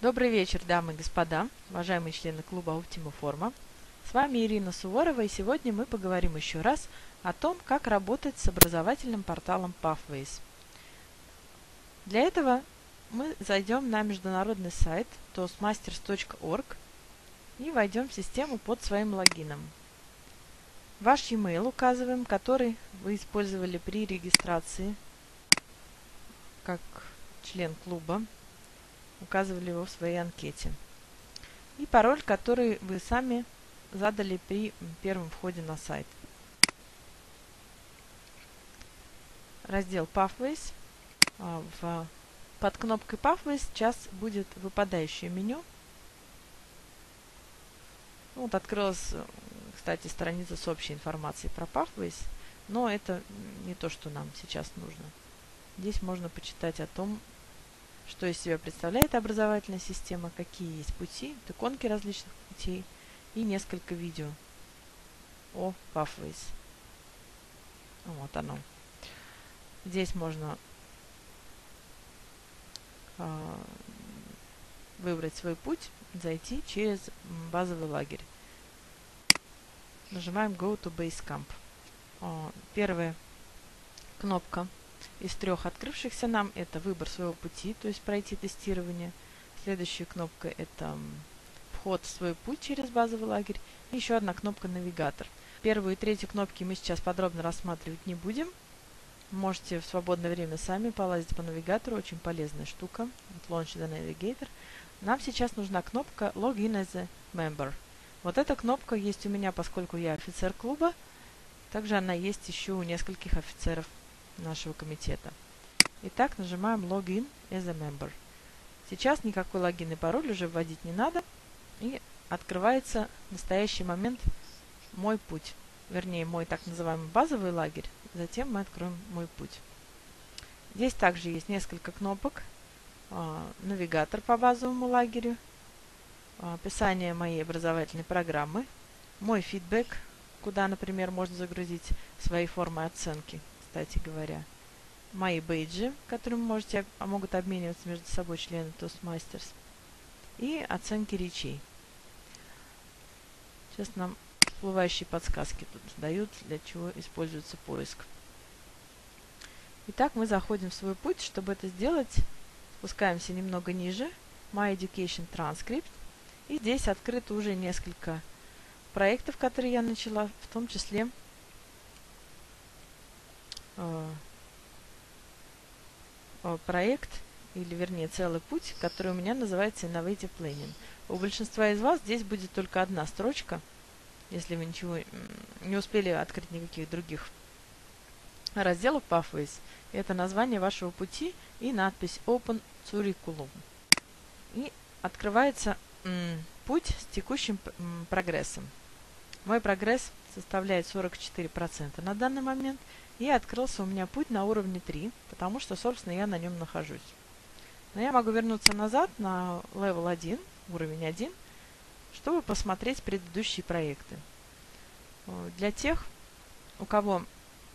Добрый вечер, дамы и господа, уважаемые члены клуба Optima Forma. С вами Ирина Суворова, и сегодня мы поговорим еще раз о том, как работать с образовательным порталом Pathways. Для этого мы зайдем на международный сайт toastmasters.org и войдем в систему под своим логином. Ваш e-mail указываем, который вы использовали при регистрации как член клуба. Указывали его в своей анкете. И пароль, который вы сами задали при первом входе на сайт. Раздел Pathways. Под кнопкой Pathways сейчас будет выпадающее меню. Вот открылась, кстати, страница с общей информацией про Pathways, но это не то, что нам сейчас нужно. Здесь можно почитать о том, что из себя представляет образовательная система, какие есть пути, иконки различных путей и несколько видео о Pathways. Вот оно. Здесь можно выбрать свой путь, зайти через базовый лагерь. Нажимаем Go to Basecamp. Первая кнопка из трех открывшихся нам — это выбор своего пути, то есть пройти тестирование. Следующая кнопка — это вход в свой путь через базовый лагерь. И еще одна кнопка «Навигатор». Первую и третью кнопки мы сейчас подробно рассматривать не будем. Можете в свободное время сами полазить по навигатору, очень полезная штука. Launch the Navigator. Нам сейчас нужна кнопка Login as a Member. Вот эта кнопка есть у меня, поскольку я офицер клуба. Также она есть еще у нескольких офицеров нашего комитета. Итак, нажимаем Login as a Member. Сейчас никакой логин и пароль уже вводить не надо. И открывается в настоящий момент мой путь. Вернее, мой так называемый базовый лагерь. Затем мы откроем мой путь. Здесь также есть несколько кнопок. Навигатор по базовому лагерю. Описание моей образовательной программы. Мой фидбэк, куда, например, можно загрузить свои формы оценки, кстати говоря. Мои бейджи, которыми могут обмениваться между собой члены Toastmasters. И оценки речей. Сейчас нам всплывающие подсказки тут дают, для чего используется поиск. Итак, мы заходим в свой путь. Чтобы это сделать, спускаемся немного ниже. My Education Transcript. И здесь открыто уже несколько проектов, которые я начала, в том числе проект, или вернее целый путь, который у меня называется Innovative Planning. У большинства из вас здесь будет только одна строчка, если вы ничего не успели открыть никаких других разделов Pathways. Это название вашего пути и надпись Open Curriculum. И открывается путь с текущим прогрессом. Мой прогресс составляет 44% на данный момент. И открылся у меня путь на уровне 3, потому что, собственно, я на нем нахожусь. Но я могу вернуться назад на level 1, уровень 1, чтобы посмотреть предыдущие проекты. Для тех, у кого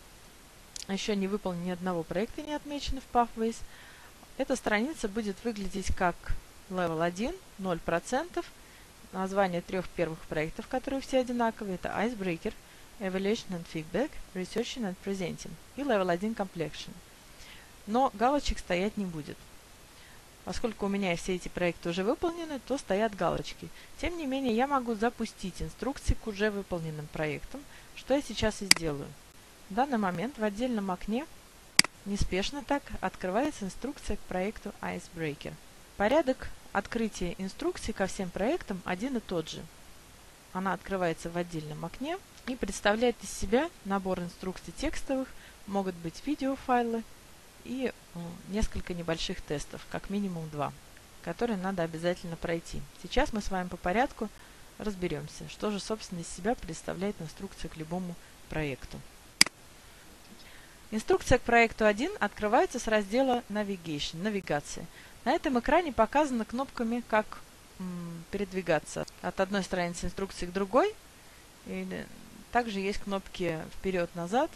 еще не выполнено ни одного проекта, не отмечено в Pathways, эта страница будет выглядеть как level 1, 0%. Название трех первых проектов, которые все одинаковые, это Icebreaker, Evaluation and Feedback, Researching and Presenting и Level 1 Complexion. Но галочек стоять не будет. Поскольку у меня все эти проекты уже выполнены, то стоят галочки. Тем не менее, я могу запустить инструкции к уже выполненным проектам, что я сейчас и сделаю. В данный момент в отдельном окне неспешно так открывается инструкция к проекту Icebreaker. Порядок открытия инструкций ко всем проектам один и тот же. Она открывается в отдельном окне и представляет из себя набор инструкций текстовых, могут быть видеофайлы и несколько небольших тестов, как минимум 2, которые надо обязательно пройти. Сейчас мы с вами по порядку разберемся, что же, собственно, из себя представляет инструкция к любому проекту. Инструкция к проекту 1 открывается с раздела Navigation, навигация. На этом экране показано кнопками, как передвигаться от одной страницы инструкции к другой. И также есть кнопки вперед-назад.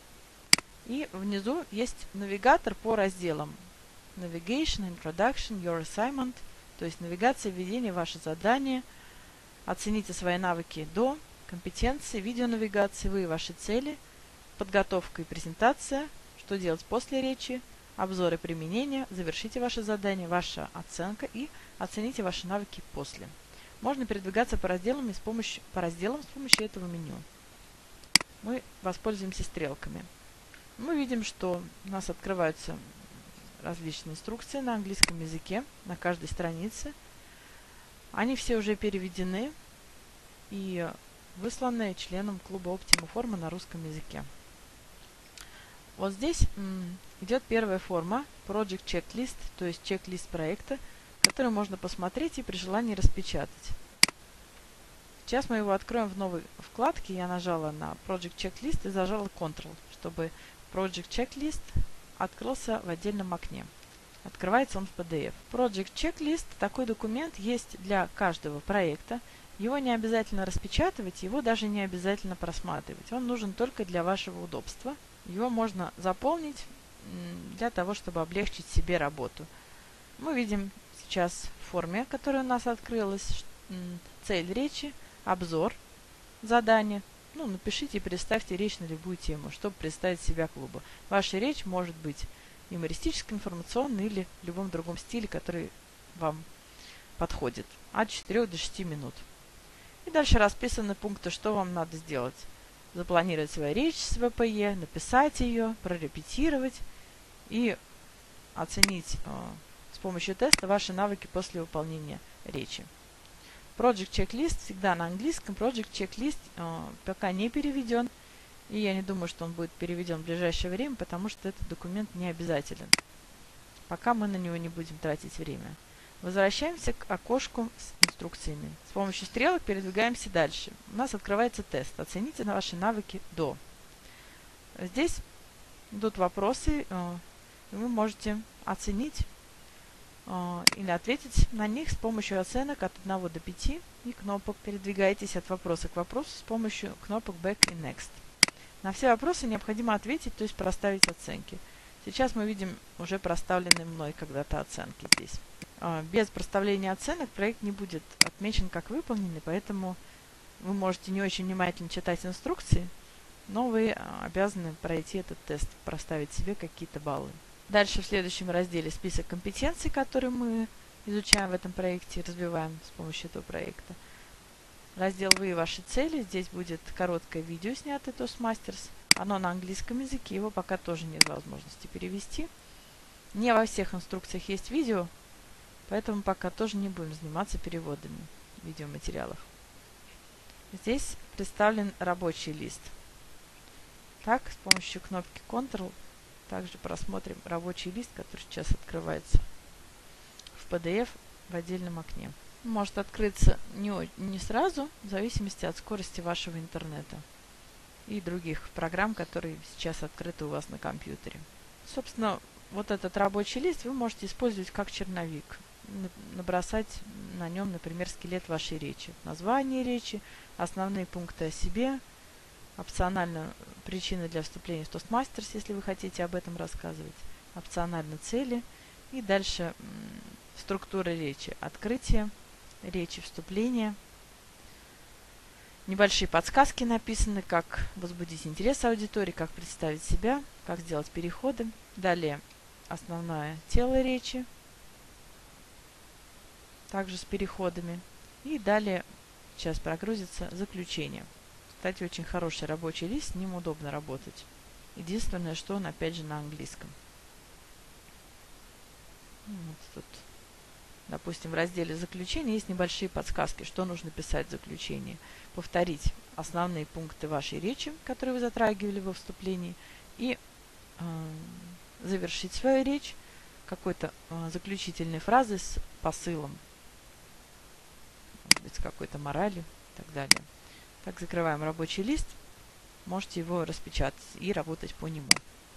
И внизу есть навигатор по разделам. Navigation, Introduction, Your Assignment, То есть навигация, введение, ваши задания. Оцените свои навыки до, компетенции, видеонавигации, вы и ваши цели, подготовка и презентация, что делать после речи, обзоры применения, завершите ваше задание, ваша оценка и оцените ваши навыки после. Можно передвигаться по разделам с помощью этого меню. Мы воспользуемся стрелками. Мы видим, что у нас открываются различные инструкции на английском языке на каждой странице. Они все уже переведены и высланы членам клуба Optima Forma на русском языке. Вот здесь идет первая форма Project Checklist, то есть чек-лист проекта, который можно посмотреть и при желании распечатать. Сейчас мы его откроем в новой вкладке. Я нажала на Project Checklist и зажала Ctrl, чтобы Project Checklist открылся в отдельном окне. Открывается он в PDF. Project Checklist, такой документ есть для каждого проекта. Его не обязательно распечатывать, его даже не обязательно просматривать. Он нужен только для вашего удобства. Его можно заполнить для того, чтобы облегчить себе работу. Мы видим сейчас в форме, которая у нас открылась, цель речи, обзор, задание. Напишите и представьте речь на любую тему, чтобы представить себя клубу. Ваша речь может быть юмористической, информационной или в любом другом стиле, который вам подходит. От 4 до 6 минут. И дальше расписаны пункты, что вам надо сделать. Запланировать свою речь с ВПЕ, написать ее, прорепетировать и оценить с помощью теста ваши навыки после выполнения речи. Project Checklist всегда на английском. Project Checklist пока не переведен. И я не думаю, что он будет переведен в ближайшее время, потому что этот документ не обязателен. Пока мы на него не будем тратить время. Возвращаемся к окошку с инструкциями. С помощью стрелок передвигаемся дальше. У нас открывается тест. Оцените ваши навыки до. Здесь идут вопросы, и вы можете оценить или ответить на них с помощью оценок от 1 до 5 и кнопок. Передвигаетесь от вопроса к вопросу с помощью кнопок Back и Next. На все вопросы необходимо ответить, то есть проставить оценки. Сейчас мы видим уже проставленные мной когда-то оценки здесь. Без проставления оценок проект не будет отмечен как выполненный, поэтому вы можете не очень внимательно читать инструкции, но вы обязаны пройти этот тест, проставить себе какие-то баллы. Дальше в следующем разделе список компетенций, которые мы изучаем в этом проекте и развиваем с помощью этого проекта. Раздел «Вы и ваши цели». Здесь будет короткое видео, снятое Toastmasters. Оно на английском языке, его пока тоже нет возможности перевести. Не во всех инструкциях есть видео, поэтому пока тоже не будем заниматься переводами видеоматериалов. Здесь представлен рабочий лист. Так, с помощью кнопки Ctrl также просмотрим рабочий лист, который сейчас открывается в PDF в отдельном окне. Может открыться не сразу, в зависимости от скорости вашего интернета и других программ, которые сейчас открыты у вас на компьютере. Собственно, вот этот рабочий лист вы можете использовать как черновик. Набросать на нем, например, скелет вашей речи. Название речи, основные пункты о себе, опционально причины для вступления в Toastmasters, если вы хотите об этом рассказывать, опционально цели и дальше структура речи, открытие речи, вступление. Небольшие подсказки написаны, как возбудить интерес аудитории, как представить себя, как сделать переходы. Далее основное тело речи, также с переходами. И далее сейчас прогрузится заключение. Кстати, очень хороший рабочий лист, с ним удобно работать. Единственное, что он опять же на английском. Вот тут, допустим, в разделе заключения есть небольшие подсказки, что нужно писать в заключении. Повторить основные пункты вашей речи, которые вы затрагивали во вступлении, и завершить свою речь какой-то заключительной фразой с посылом, может быть, с какой-то моралью и так далее. Так, закрываем рабочий лист. Можете его распечатать и работать по нему.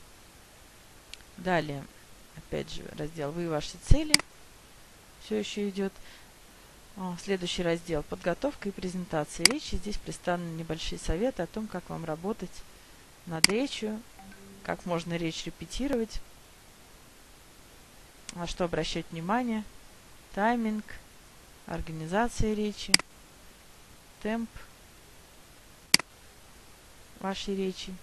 Далее, опять же, раздел «Вы и ваши цели». Все еще идет. Следующий раздел «Подготовка и презентация речи». Здесь представлены небольшие советы о том, как вам работать над речью, как можно речь репетировать, на что обращать внимание, тайминг, организация речи, темп вашей речи,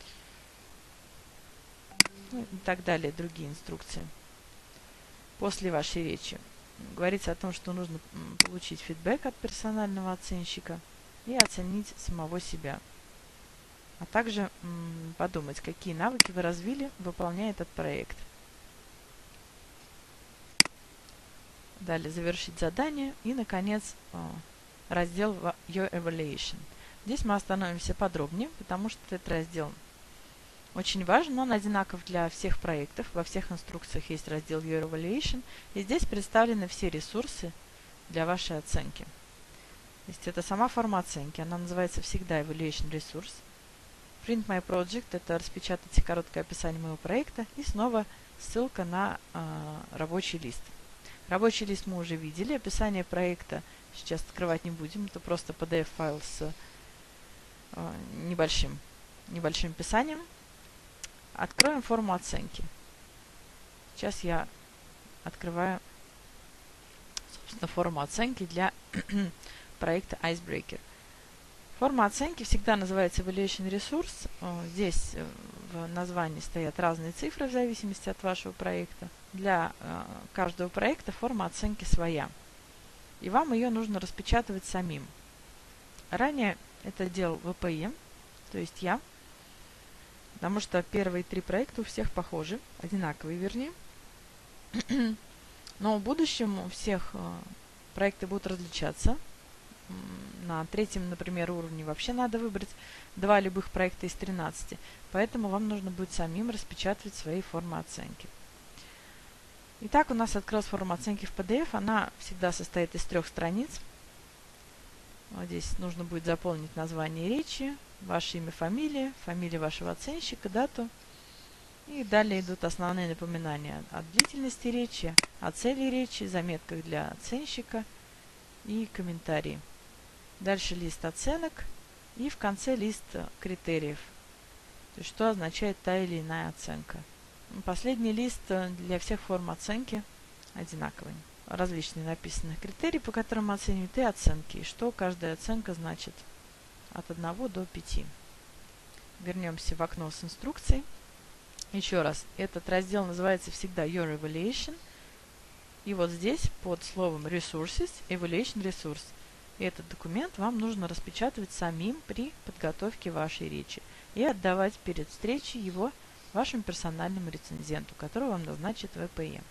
ну, и так далее, другие инструкции. После вашей речи говорится о том, что нужно получить фидбэк от персонального оценщика и оценить самого себя. А также подумать, какие навыки вы развили, выполняя этот проект. Далее завершить задание и, наконец, раздел Your Evaluation. Здесь мы остановимся подробнее, потому что этот раздел очень важен, он одинаков для всех проектов. Во всех инструкциях есть раздел Your Evaluation, и здесь представлены все ресурсы для вашей оценки. То есть это сама форма оценки, она называется всегда Evaluation Resource. Print My Project – это распечатать короткое описание моего проекта, и снова ссылка на рабочий лист. Рабочий лист мы уже видели, описание проекта сейчас открывать не будем, это просто PDF-файл с небольшим описанием. Откроем форму оценки. Сейчас я открываю, собственно, форму оценки для проекта Icebreaker. Форма оценки всегда называется Evaluation Resource. Здесь в названии стоят разные цифры в зависимости от вашего проекта. Для каждого проекта форма оценки своя. И вам ее нужно распечатывать самим. Ранее это делал ВПЕ, то есть я. Потому что первые 3 проекта у всех похожи, одинаковые, вернее. Но в будущем у всех проекты будут различаться. На 3-м, например, уровне вообще надо выбрать 2 любых проекта из 13. Поэтому вам нужно будет самим распечатывать свои формы оценки. Итак, у нас открылась форма оценки в PDF. Она всегда состоит из 3 страниц. Вот здесь нужно будет заполнить название речи, ваше имя, фамилия, фамилия вашего оценщика, дату. И далее идут основные напоминания о длительности речи, о цели речи, заметках для оценщика и комментарии. Дальше лист оценок и в конце лист критериев. То есть, что означает та или иная оценка. Последний лист для всех форм оценки одинаковый. Различные написаны критерии, по которым оценивают, и оценки, и что каждая оценка значит от 1 до 5. Вернемся в окно с инструкцией. Еще раз, этот раздел называется всегда Your Evaluation. И вот здесь под словом Resources, Evaluation Resource. И этот документ вам нужно распечатывать самим при подготовке вашей речи и отдавать перед встречей его вашему персональному рецензенту, который вам назначит ВПЕ.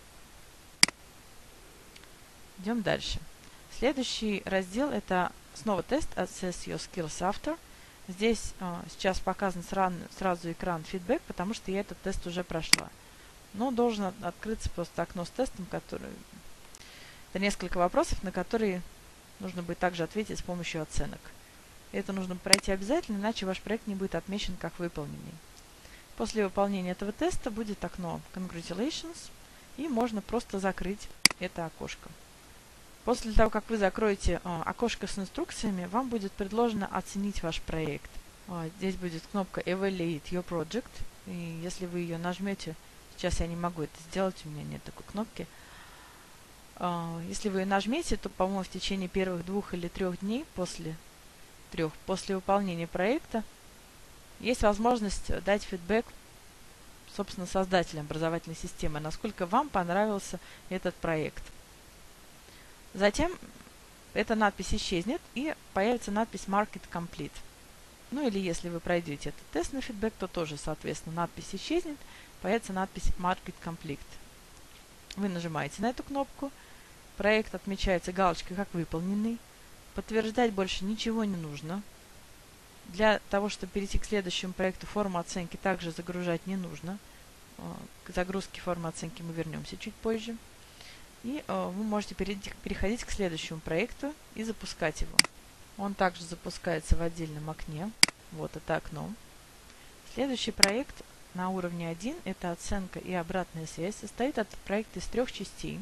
Идем дальше. Следующий раздел – это снова тест Assess Your Skills After. Здесь сейчас показан сразу экран фидбэк, потому что я этот тест уже прошла. Но должен открыться просто окно с тестом, который... Это несколько вопросов, на которые нужно будет также ответить с помощью оценок. Это нужно пройти обязательно, иначе ваш проект не будет отмечен как выполненный. После выполнения этого теста будет окно Congratulations, и можно просто закрыть это окошко. После того, как вы закроете окошко с инструкциями, вам будет предложено оценить ваш проект. Здесь будет кнопка Evaluate Your Project, и если вы ее нажмете, сейчас я не могу это сделать, у меня нет такой кнопки. Если вы ее нажмете, то, по-моему, в течение первых 2 или 3 дней после выполнения проекта есть возможность дать фидбэк, собственно, создателям образовательной системы, насколько вам понравился этот проект. Затем эта надпись исчезнет и появится надпись Mark it Complete. Ну или если вы пройдете этот тест на фидбэк, то тоже, соответственно, надпись исчезнет, появится надпись Mark it Complete. Вы нажимаете на эту кнопку, проект отмечается галочкой как выполненный, подтверждать больше ничего не нужно. Для того, чтобы перейти к следующему проекту, форму оценки также загружать не нужно. К загрузке формы оценки мы вернемся чуть позже. И вы можете переходить к следующему проекту и запускать его. Он также запускается в отдельном окне. Вот это окно. Следующий проект на уровне 1, это оценка и обратная связь, состоит от проекта из 3 частей.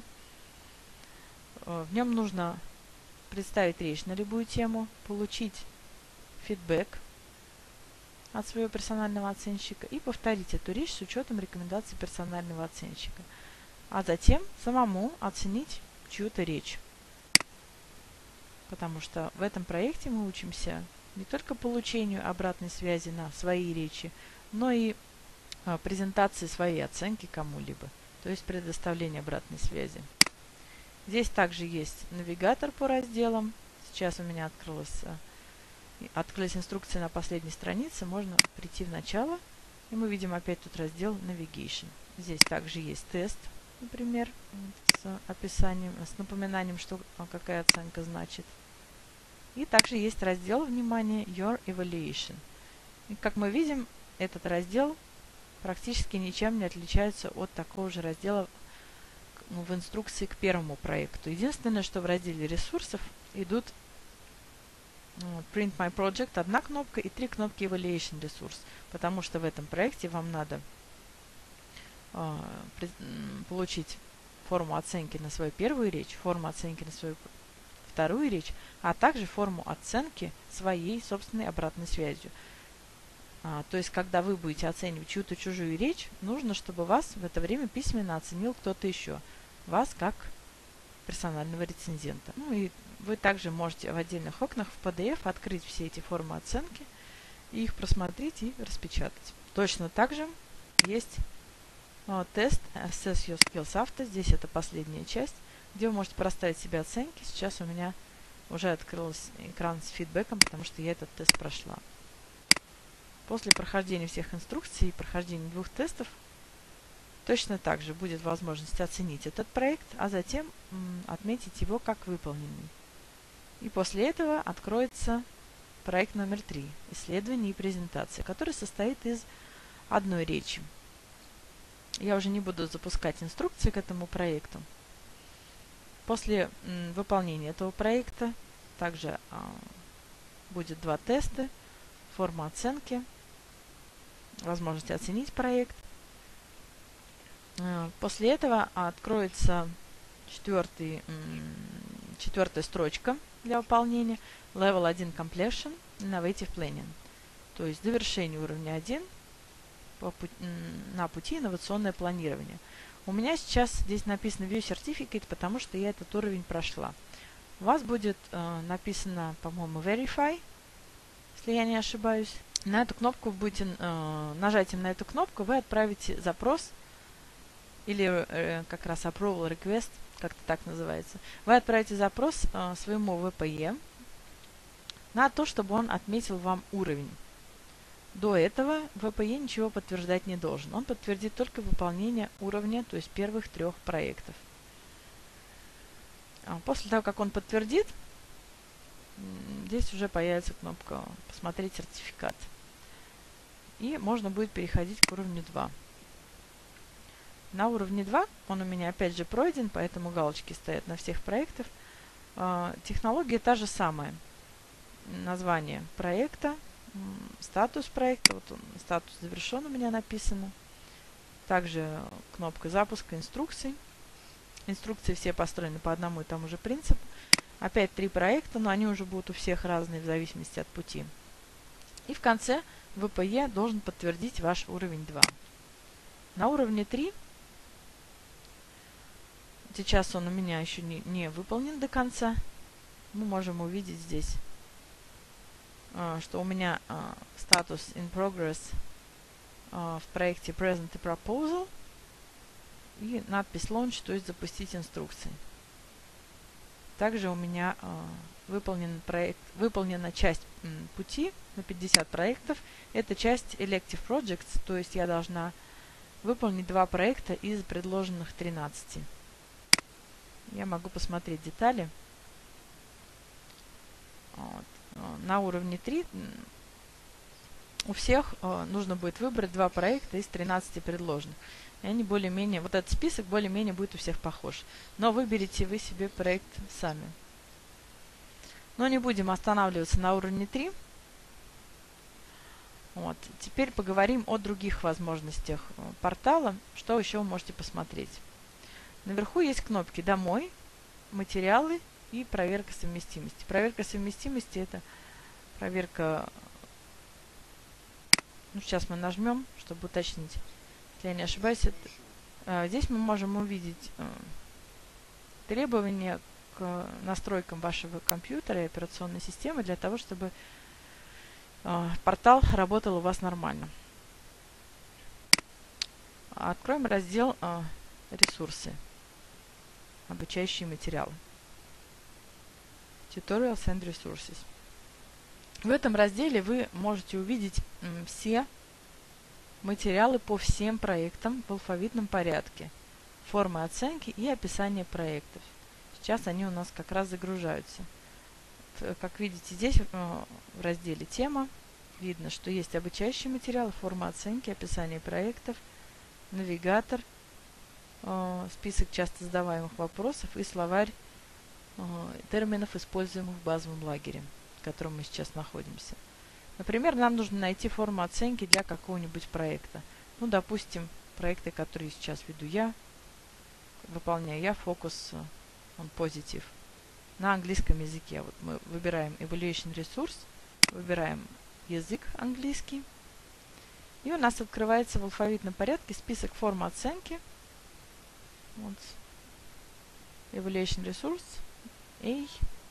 В нем нужно представить речь на любую тему, получить фидбэк от своего персонального оценщика и повторить эту речь с учетом рекомендаций персонального оценщика. А затем самому оценить чью-то речь. потому что в этом проекте мы учимся не только получению обратной связи на свои речи, но и презентации своей оценки кому-либо, то есть предоставление обратной связи. Здесь также есть навигатор по разделам. Сейчас у меня открылись инструкции на последней странице. Можно прийти в начало, и мы видим опять тут раздел Navigation. Здесь также есть тест, например, с описанием, с напоминанием, какая оценка значит. И также есть раздел, внимание, Your Evaluation. И как мы видим, этот раздел практически ничем не отличается от такого же раздела в инструкции к первому проекту. Единственное, что в разделе ресурсов идут Print My Project, одна кнопка, и 3 кнопки Evaluation ресурс, потому что в этом проекте вам надо получить форму оценки на свою первую речь, форму оценки на свою вторую речь, а также форму оценки своей собственной обратной связью. То есть, когда вы будете оценивать чью-то чужую речь, нужно, чтобы вас в это время письменно оценил кто-то еще. Вас как персонального рецензента. Ну и вы также можете в отдельных окнах в PDF открыть все эти формы оценки, и их просмотреть и распечатать. Точно так же есть тест Assess Your Skills After. Здесь это последняя часть, где вы можете проставить себе оценки. Сейчас у меня уже открылся экран с фидбэком, потому что я этот тест прошла. После прохождения всех инструкций и прохождения 2 тестов точно так же будет возможность оценить этот проект, а затем отметить его как выполненный. И после этого откроется проект номер 3 – исследование и презентация, который состоит из одной речи. Я уже не буду запускать инструкции к этому проекту. После выполнения этого проекта также будет 2 теста, форма оценки, возможность оценить проект. После этого откроется четвертая строчка для выполнения Level 1 Completion Innovative Planning, то есть завершение уровня 1 на пути инновационное планирование. У меня сейчас здесь написано View Certificate, потому что я этот уровень прошла. У вас будет написано, по-моему, Verify, если я не ошибаюсь. На эту кнопку будете нажатием на эту кнопку вы отправите запрос или как раз Approval Request, как-то так называется. Вы отправите запрос своему ВПЕ на то, чтобы он отметил вам уровень. До этого ВПЕ ничего подтверждать не должен. Он подтвердит только выполнение уровня, то есть первых 3 проектов. После того, как он подтвердит, здесь уже появится кнопка «Посмотреть сертификат». И можно будет переходить к уровню 2. На уровне 2 он у меня опять же пройден, поэтому галочки стоят на всех проектах. Технология та же самая. Название проекта, статус проекта. Вот он, статус завершен у меня написано. Также кнопка запуска инструкций. Инструкции все построены по одному и тому же принципу. Опять 3 проекта, но они уже будут у всех разные в зависимости от пути. И в конце ВПЕ должен подтвердить ваш уровень 2. На уровне 3, сейчас он у меня еще не выполнен до конца, мы можем увидеть здесь, что у меня статус in progress в проекте Present и Proposal и надпись Launch, то есть запустить инструкции. Также у меня выполнена часть пути на 50 проектов. Это часть Elective Projects, то есть я должна выполнить 2 проекта из предложенных 13. Я могу посмотреть детали. На уровне 3 у всех нужно будет выбрать 2 проекта из 13 предложенных. И они более-менее, вот этот список более-менее будет у всех похож. Но выберите вы себе проект сами. Но не будем останавливаться на уровне 3. Вот. Теперь поговорим о других возможностях портала. Что еще вы можете посмотреть? Наверху есть кнопки «Домой», «Материалы» и «Проверка совместимости». Проверка совместимости – это проверка... Ну, сейчас мы нажмем, чтобы уточнить. Если я не ошибаюсь, здесь мы можем увидеть требования к настройкам вашего компьютера и операционной системы для того, чтобы портал работал у вас нормально. Откроем раздел «Ресурсы», обучающие материалы. Tutorials and Resources. В этом разделе вы можете увидеть все материалы по всем проектам в алфавитном порядке, формы оценки и описание проектов. Сейчас они у нас как раз загружаются. Как видите, здесь в разделе «Тема» видно, что есть обучающие материалы, форма оценки, описание проектов, навигатор, список часто задаваемых вопросов и словарь терминов, используемых в базовом лагере, в котором мы сейчас находимся. Например, нам нужно найти форму оценки для какого-нибудь проекта. Ну, допустим, проекты, которые сейчас веду я, выполняю я, Focus on Positive. На английском языке вот мы выбираем Evaluation Resource, выбираем язык английский, и у нас открывается в алфавитном порядке список форм оценки. Вот. Evaluation Resource A,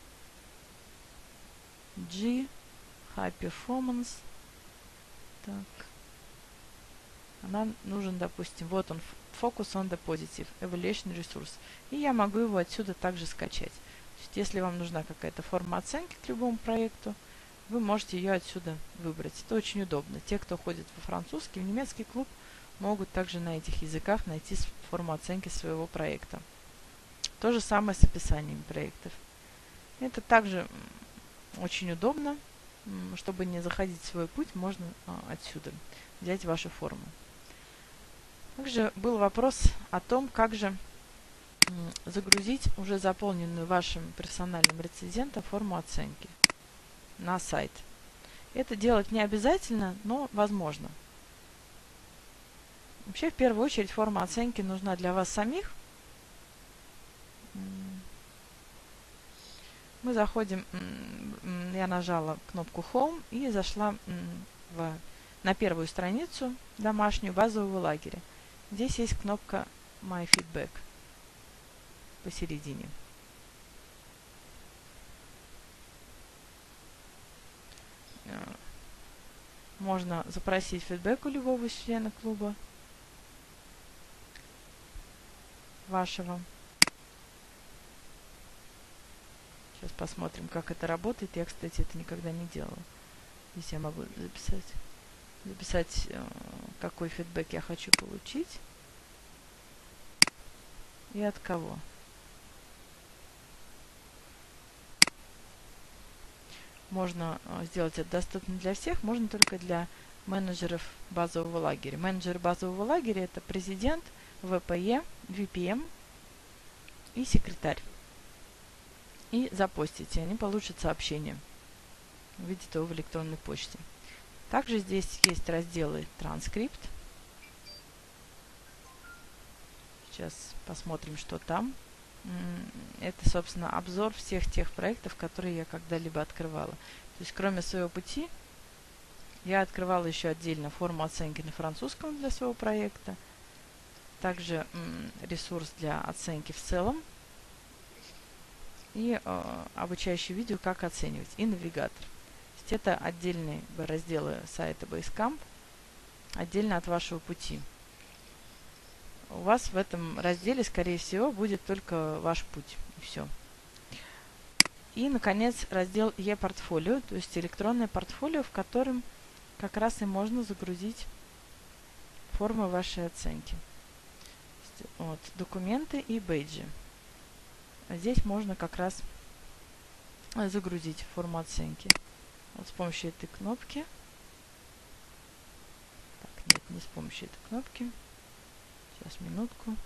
G, High Performance. Так. Нам нужен, допустим, вот он, Focus on the Positive, Evaluation Resource. И я могу его отсюда также скачать. То есть, если вам нужна какая-то форма оценки к любому проекту, вы можете ее отсюда выбрать. Это очень удобно. Те, кто ходит во французский, в немецкий клуб, могут также на этих языках найти форму оценки своего проекта. То же самое с описанием проектов. Это также очень удобно. Чтобы не заходить в свой путь, можно отсюда взять вашу форму. Также был вопрос о том, как же загрузить уже заполненную вашим персональным рецензентом форму оценки на сайт. Это делать не обязательно, но возможно. Вообще, в первую очередь, форма оценки нужна для вас самих. Мы заходим, я нажала кнопку Home и зашла на первую страницу домашнюю базового лагеря. Здесь есть кнопка My Feedback посередине. Можно запросить фидбэк у любого члена клуба вашего. Сейчас посмотрим, как это работает. Я, кстати, это никогда не делала. Здесь я могу записать, какой фидбэк я хочу получить и от кого. Можно сделать это доступно для всех, можно только для менеджеров базового лагеря. Менеджер базового лагеря — это президент, ВПЕ, VPM и секретарь. И запостите, они получат сообщение в виде того в электронной почте. Также здесь есть разделы транскрипт. Сейчас посмотрим, что там. Это, собственно, обзор всех тех проектов, которые я когда-либо открывала. То есть, кроме своего пути, я открывала еще отдельно форму оценки на французском для своего проекта. Также ресурс для оценки в целом. И обучающие видео, как оценивать. И навигатор. То есть, это отдельные разделы сайта Basecamp, отдельно от вашего пути. У вас в этом разделе, скорее всего, будет только ваш путь. И все. И, наконец, раздел e-портфолио, то есть электронное портфолио, в котором как раз и можно загрузить формы вашей оценки. Вот, документы и бейджи. А здесь можно как раз загрузить форму оценки. Вот с помощью этой кнопки. Так, нет, не с помощью этой кнопки. Сейчас, минутку.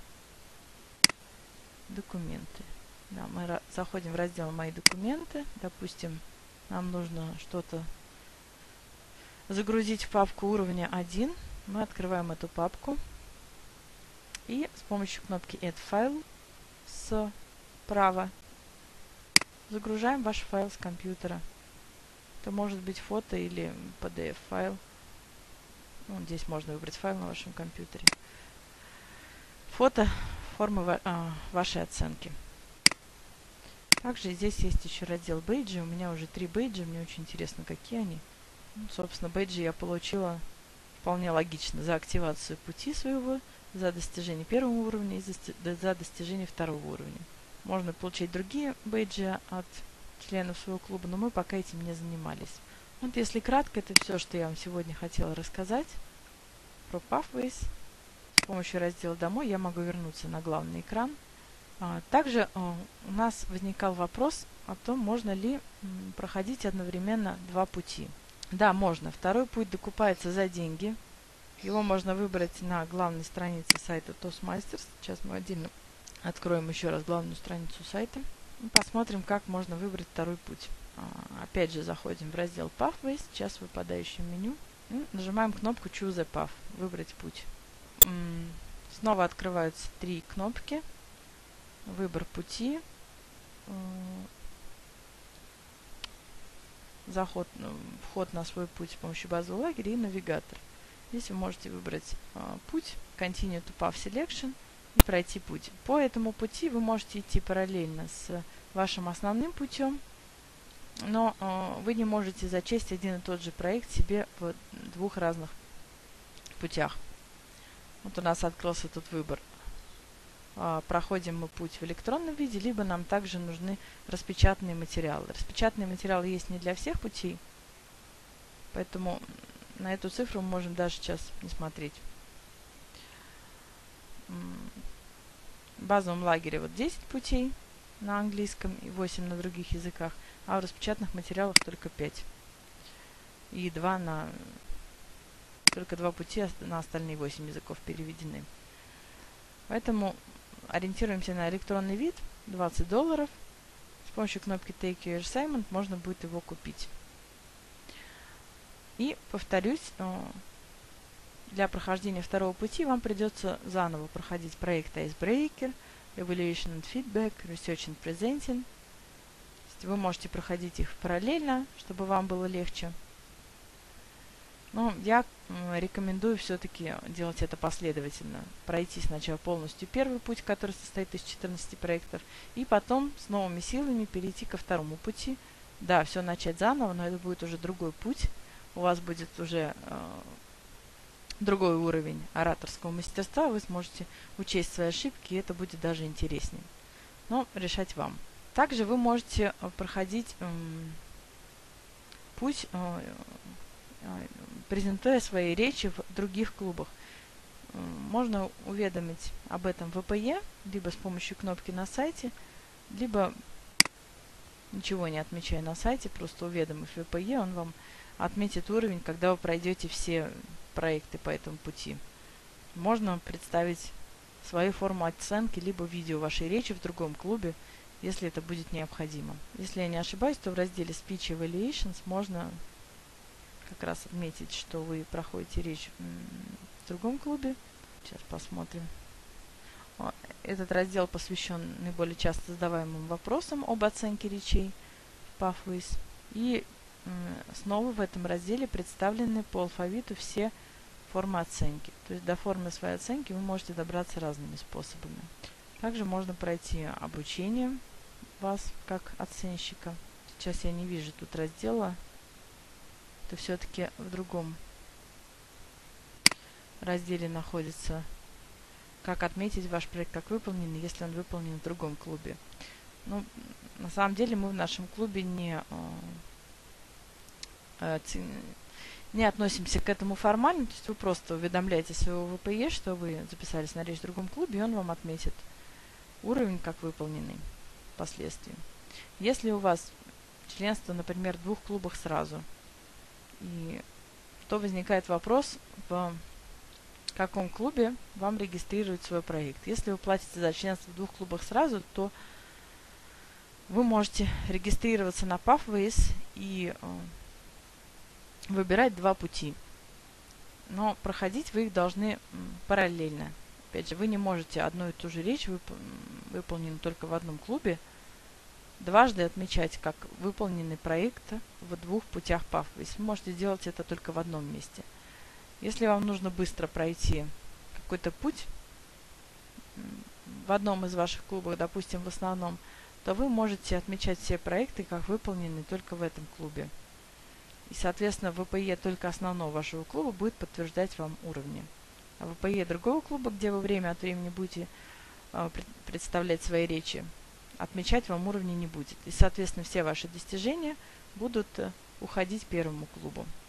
Документы. Да, мы заходим в раздел «Мои документы». Допустим, нам нужно что-то загрузить в папку уровня 1. Мы открываем эту папку. И с помощью кнопки Add File справа загружаем ваш файл с компьютера. Это может быть фото или PDF-файл. Ну, здесь можно выбрать файл на вашем компьютере. Фото формы вашей оценки. Также здесь есть еще раздел бейджи. У меня уже 3 бейджа. Мне очень интересно, какие они. Ну, собственно, бейджи я получила вполне логично за активацию пути своего, за достижение первого уровня и за достижение второго уровня. Можно получить другие бейджи от членов своего клуба, но мы пока этим не занимались. Вот если кратко, это все, что я вам сегодня хотела рассказать про Pathways. С помощью раздела «Домой» я могу вернуться на главный экран. Также у нас возникал вопрос о том, можно ли проходить одновременно 2 пути. Да, можно. Второй путь докупается за деньги. Его можно выбрать на главной странице сайта Toastmasters. Сейчас мы отдельно откроем еще раз главную страницу сайта. И посмотрим, как можно выбрать второй путь. Опять же, заходим в раздел Pathways, сейчас в выпадающем меню. И нажимаем кнопку Choose a Path, выбрать путь. Снова открываются 3 кнопки. Выбор пути. Вход на свой путь с помощью базового лагеря и навигатор. Здесь вы можете выбрать путь Continue to Path Selection и пройти путь. По этому пути вы можете идти параллельно с вашим основным путем, но вы не можете зачесть один и тот же проект себе в 2 разных путях. Вот у нас открылся тут выбор. Проходим мы путь в электронном виде, либо нам также нужны распечатанные материалы. Распечатанные материалы есть не для всех путей, поэтому на эту цифру мы можем даже сейчас не смотреть. В базовом лагере вот 10 путей на английском и 8 на других языках, а в распечатанных материалах только 5. И только 2 пути на остальные 8 языков переведены. Поэтому ориентируемся на электронный вид, $20. С помощью кнопки Take Your Assignment можно будет его купить. И, повторюсь, для прохождения второго пути вам придется заново проходить проект Icebreaker, Evaluation and Feedback, Research and Presenting. Вы можете проходить их параллельно, чтобы вам было легче. Но я рекомендую все-таки делать это последовательно. Пройти сначала полностью первый путь, который состоит из 14 проектов, и потом с новыми силами перейти ко второму пути. Да, все начать заново, но это будет уже другой путь. У вас будет уже другой уровень ораторского мастерства. Вы сможете учесть свои ошибки, и это будет даже интереснее. Но решать вам. Также вы можете проходить путь, презентуя свои речи в других клубах. Можно уведомить об этом в ВПЕ, либо с помощью кнопки на сайте, либо ничего не отмечая на сайте, просто уведомив ВПЕ, он вам отметит уровень, когда вы пройдете все проекты по этому пути. Можно представить свою форму оценки, либо видео вашей речи в другом клубе, если это будет необходимо. Если я не ошибаюсь, то в разделе Speech Evaluations можно как раз отметить, что вы проходите речь в другом клубе. Сейчас посмотрим. Этот раздел посвящен наиболее часто задаваемым вопросам об оценке речей в Pathways. И снова в этом разделе представлены по алфавиту все формы оценки. То есть до формы своей оценки вы можете добраться разными способами. Также можно пройти обучение вас как оценщика. Сейчас я не вижу тут раздела. Это все-таки в другом разделе находится, как отметить ваш проект как выполненный, если он выполнен в другом клубе. Ну, на самом деле мы в нашем клубе не относимся к этому формально, то есть вы просто уведомляете своего ВПЕ, что вы записались на речь в другом клубе, и он вам отметит уровень как выполненный впоследствии. Если у вас членство, например, в 2 клубах сразу, то возникает вопрос, в каком клубе вам регистрировать свой проект. Если вы платите за членство в 2 клубах сразу, то вы можете регистрироваться на Pathways и выбирать 2 пути. Но проходить вы их должны параллельно. Опять же, вы не можете одну и ту же речь, выполненную только в одном клубе, дважды отмечать как выполненный проект в 2 путях Pathways. Вы можете сделать это только в одном месте. Если вам нужно быстро пройти какой-то путь в одном из ваших клубов, допустим, в основном, то вы можете отмечать все проекты как выполненные только в этом клубе. И, соответственно, ВПЕ только основного вашего клуба будет подтверждать вам уровни. А ВПЕ другого клуба, где вы время от времени будете представлять свои речи, отмечать вам уровни не будет. И, соответственно, все ваши достижения будут уходить первому клубу.